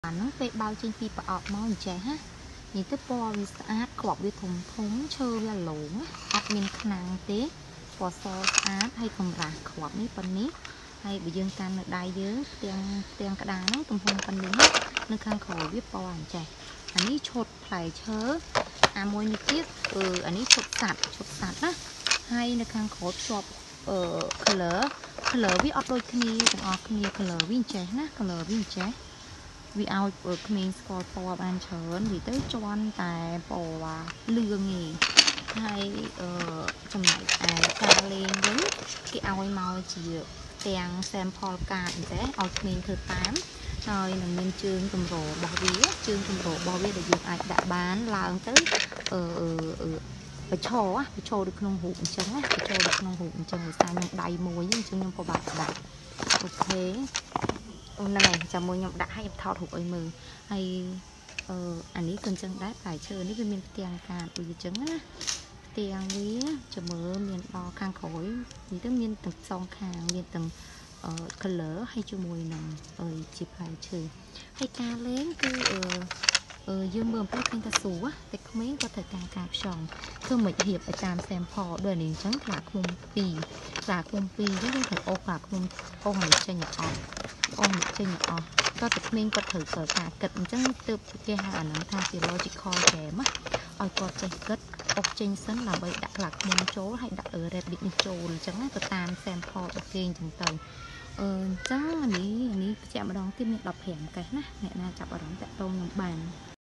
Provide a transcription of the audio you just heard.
nó về bao trên phi bảo ọt món trẻ ha nhìn tới po vì sátขอบวิถุงthống chơi là lỗ ọt miền khang tế po so sát hay cầm rạcขอบนี้ปันนี้hay bị dương can ở đây dưới tiền tiền cả đá nó tầm phongปันนี้nơi khang khổ biết po anh trẻ anh ấy chột phải chớ môi như tiết anh ấy chột sạt á hay nơi khang khổ chọp color វាអត់ដូចគ្នាទាំងអស់គ្នា color វាចេះណា color វាចេះវាឲ្យក្មេងស្គាល់ពណ៌បានច្រើននិយាយទៅជន់តែពណ៌លឿងឯងហើយចំណែកឯការលេងវិញគេឲ្យមកជាទាំង sample card អញ្ចឹងឲ្យក្មេងធ្វើតាមហើយនឹងមានជើងកម្ររបស់វាជើងកម្ររបស់វាដែលយើងអាចដាក់បានឡើងទៅបញ្ឈរនៅក្នុងរូបអញ្ចឹងណាបញ្ឈរនៅក្នុងរូបអញ្ចឹងដោយសារខ្ញុំដៃមួយអញ្ចឹងខ្ញុំពិបាកដាក់អូខេហ្នឹងហើយចាំមួយខ្ញុំដាក់ឲ្យខ្ញុំថតរូបឲ្យមើលហើយអានេះក៏អញ្ចឹងដែរផ្លែឈើនេះវាមានផ្ទាំងកាតដូចអញ្ចឹងណាផ្ទាំងវាចាំមើលមានដល់ខាងក្រោយនេះទៅមានទាំងសងខាងមានទាំងcolor ហើយជាមួយនឹងជាផ្លែឈើហើយការលេងគឺយើងមើលទៅឃើញថាស្រួលតែក្មេងក៏ត្រូវការការផ្ចង់ធ្វើមិនហៀបឲ្យតាម sample ដូចនេះអញ្ចឹងខ្លាឃ្មុំ2ខ្លាឃ្មុំ2អញ្ចឹងយើងត្រូវអូសខ្លាឃ្មុំអូសនេះចេញអស់ក៏តែក្មេងគាត់ត្រូវការគិតអញ្ចឹងទើបគេហៅអាហ្នឹងថាជា logical game ឲ្យគាត់ចេះគិតអូសចេញសិនដើម្បីដាក់ខ្លាឃ្មុំចូលហើយដាក់rabbit នេះចូលអញ្ចឹងទៅតាម sample របស់គេអញ្ចឹងទៅអញ្ចឹងនេះបញ្ជាក់ម្ដងទៀតមាន15កេសណាអ្នកណាចាប់អារម្មណ៍តាក់ទងខ្ញុំបាន